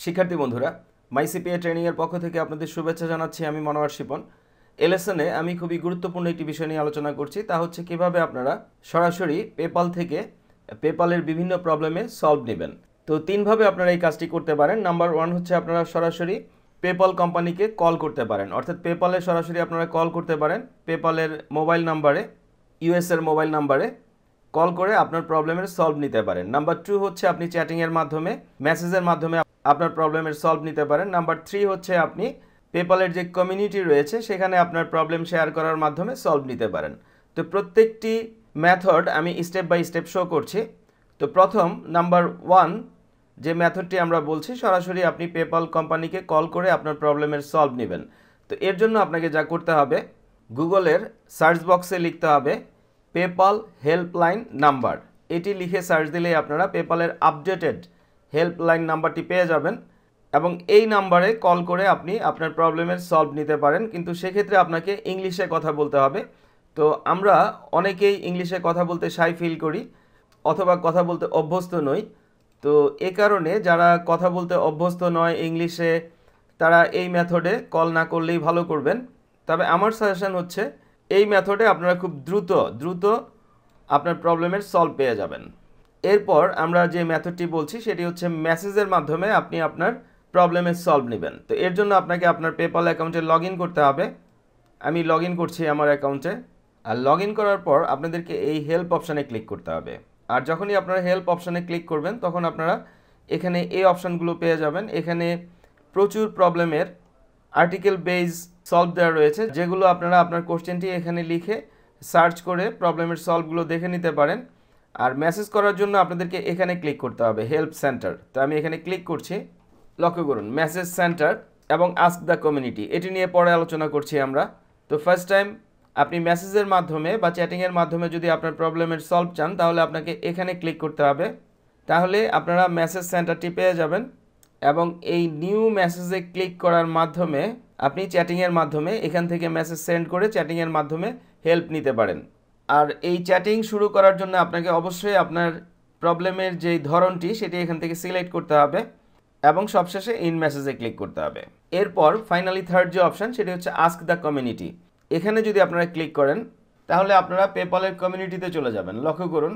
শিক্ষার্থী বন্ধুরা, মাইসিপিএ ট্রেনিং এর পক্ষ থেকে আপনাদের শুভেচ্ছা জানাচ্ছি। আমি মনোয়ার শিপন। এই লেসনে আমি খুবই গুরুত্বপূর্ণ একটি বিষয় নিয়ে আলোচনা করছি, তা হচ্ছে কিভাবে আপনারা সরাসরি পেপাল থেকে পেপালের বিভিন্ন প্রবলেমে সলভ নেবেন। তো তিনভাবে আপনারা এই কাজটি করতে পারেন। নাম্বার 1 হচ্ছে আপনারা সরাসরি পেপাল কোম্পানিকে কল করতে পারেন, অর্থাৎ পেপালে সরাসরি আপনারা কল করতে পারেন পেপালের মোবাইল নাম্বারে, ইউএসের মোবাইল নাম্বারে কল করে আপনার প্রবলেমের সলভ নিতে পারেন। নাম্বার 2 হচ্ছে আপনি চ্যাটিংয়ের মাধ্যমে, মেসেজের মাধ্যমে আপনার প্রবলেমের সলভ নিতে পারেন। নাম্বার 3 হচ্ছে আপনি পেপালের যে কমিউনিটি রয়েছে সেখানে আপনার প্রবলেম শেয়ার করার মাধ্যমে সলভ নিতে পারেন। তো প্রত্যেকটি মেথড আমি স্টেপ বাই স্টেপ শো করছি। তো প্রথম নাম্বার 1 যে মেথডটি আমরা বলছি, সরাসরি আপনি পেপাল কোম্পানিকে কল করে আপনার প্রবলেমের সলভ নেবেন। তো এর জন্য আপনাকে যা করতে হবে, গুগলের সার্চ বক্সে লিখতে হবে পেপাল হেল্পলাইন নাম্বার। এটি লিখে সার্চ দিলেই আপনারা পেপালের আপডেটেড হেল্পলাইন নাম্বারটি পেয়ে যাবেন এবং এই নাম্বারে কল করে আপনি আপনার প্রবলেমের সলভ নিতে পারেন। কিন্তু সেক্ষেত্রে আপনাকে ইংলিশে কথা বলতে হবে। তো আমরা অনেকেই ইংলিশে কথা বলতে শাই ফিল করি অথবা কথা বলতে অভ্যস্ত নই। তো এ কারণে যারা কথা বলতে অভ্যস্ত নয় ইংলিশে, তারা এই মেথডে কল না করলেই ভালো করবেন। তবে আমার সাজেশন হচ্ছে এই মেথডে আপনারা খুব দ্রুত আপনার প্রবলেমের সলভ পেয়ে যাবেন। এরপর আমরা যে মেথডটি বলছি সেটি হচ্ছে মেসেজের মাধ্যমে আপনি আপনার প্রবলেমের সলভ নেবেন। তো এর জন্য আপনাকে আপনার পেপাল অ্যাকাউন্টে লগ ইন করতে হবে। আমি লগ ইন করছি আমার অ্যাকাউন্টে। আর লগ ইন করার পর আপনাদেরকে এই হেল্প অপশানে ক্লিক করতে হবে। আর যখনই আপনারা হেল্প অপশানে ক্লিক করবেন তখন আপনারা এখানে এই অপশানগুলো পেয়ে যাবেন। এখানে প্রচুর প্রবলেমের আর্টিকেল বেজ সলভ দেওয়া রয়েছে, যেগুলো আপনারা আপনার কোশ্চেনটি এখানে লিখে সার্চ করে প্রবলেমের সলভগুলো দেখে নিতে পারেন। আর মেসেজ করার জন্য আপনাদেরকে এখানে ক্লিক করতে হবে হেল্প সেন্টার। তো আমি এখানে ক্লিক করছি। লক্ষ্য করুন মেসেজ সেন্টার এবং আস্ক দ্য কমিউনিটি, এটি নিয়ে পরে আলোচনা করছি আমরা। তো ফার্স্ট টাইম আপনি মেসেজের মাধ্যমে বা চ্যাটিংয়ের মাধ্যমে যদি আপনার প্রবলেমের সলভ চান তাহলে আপনাকে এখানে ক্লিক করতে হবে। তাহলে আপনারা মেসেজ সেন্টারটি পেয়ে যাবেন এবং এই নিউ মেসেজে ক্লিক করার মাধ্যমে আপনি চ্যাটিংয়ের মাধ্যমে এখান থেকে মেসেজ সেন্ড করে চ্যাটিংয়ের মাধ্যমে হেল্প নিতে পারেন। আর এই চ্যাটিং শুরু করার জন্য আপনাকে অবশ্যই আপনার প্রবলেমের যেই ধরনটি সেটি এখান থেকে সিলেক্ট করতে হবে এবং সবশেষে ইন মেসেজে ক্লিক করতে হবে। এরপর ফাইনালি থার্ড যে অপশান সেটি হচ্ছে আস্ক দ্য কমিউনিটি। এখানে যদি আপনারা ক্লিক করেন তাহলে আপনারা পেপালের কমিউনিটিতে চলে যাবেন। লক্ষ্য করুন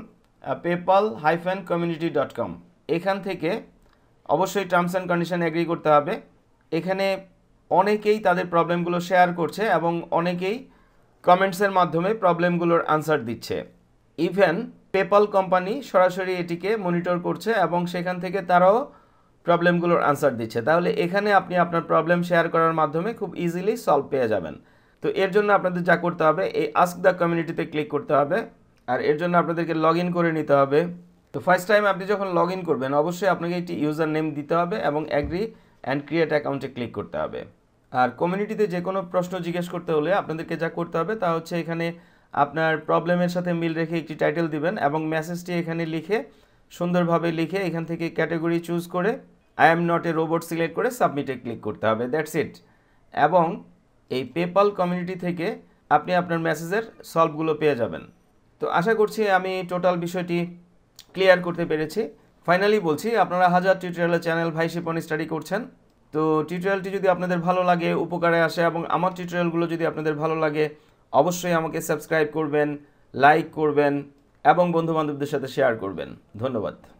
PayPal-community.com। এখান থেকে অবশ্যই টার্মস অ্যান্ড কন্ডিশন এগ্রি করতে হবে। এখানে অনেকেই তাদের প্রবলেমগুলো শেয়ার করছে এবং অনেকেই কমেন্টসের মাধ্যমে প্রবলেমগুলোর আনসার দিচ্ছে। ইভেন পেপাল কোম্পানি সরাসরি এটিকে মনিটর করছে এবং সেখান থেকে তারাও প্রবলেমগুলোর আনসার দিচ্ছে। তাহলে এখানে আপনি আপনার প্রবলেম শেয়ার করার মাধ্যমে খুব ইজিলি সলভ পেয়ে যাবেন। তো এর জন্য আপনাদের যা করতে হবে, এই আস্ক দ্য কমিউনিটিতে ক্লিক করতে হবে আর এর জন্য আপনাদেরকে লগ ইন করে নিতে হবে। তো ফার্স্ট টাইম আপনি যখন লগ ইন করবেন অবশ্যই আপনাকে একটি ইউজার নেম দিতে হবে এবং অ্যাগ্রি অ্যান্ড ক্রিয়েট অ্যাকাউন্টে ক্লিক করতে হবে। আর কমিউনিটিতে যে কোনো প্রশ্ন জিজ্ঞেস করতে হলে আপনাদেরকে যা করতে হবে তা হচ্ছে এখানে আপনার প্রবলেমের সাথে মিল রেখে একটি টাইটেল দিবেন এবং মেসেজটি এখানে লিখে সুন্দরভাবে লিখে এখান থেকে ক্যাটাগরি চুজ করে I am not a robot select করে সাবমিটে ক্লিক করতে হবে। That's it. এবং এই পেপাল কমিউনিটি থেকে আপনি আপনার মেসেজের সলভগুলো পেয়ে যাবেন। তো আশা করছি আমি টোটাল বিষয়টি ক্লিয়ার করতে পেরেছি। ফাইনালি বলছি, আপনারা হাজার টিউটোরিয়ালের চ্যানেল ভাই শিপন স্টাডি করছেন। তো টিউটোরিয়ালটি যদি আপনাদের ভালো লাগে, উপকারে আসে এবং আমার টিউটোরিয়ালগুলো যদি আপনাদের ভালো লাগে অবশ্যই আমাকে সাবস্ক্রাইব করবেন, লাইক করবেন এবং বন্ধুবান্ধবদের সাথে শেয়ার করবেন। ধন্যবাদ।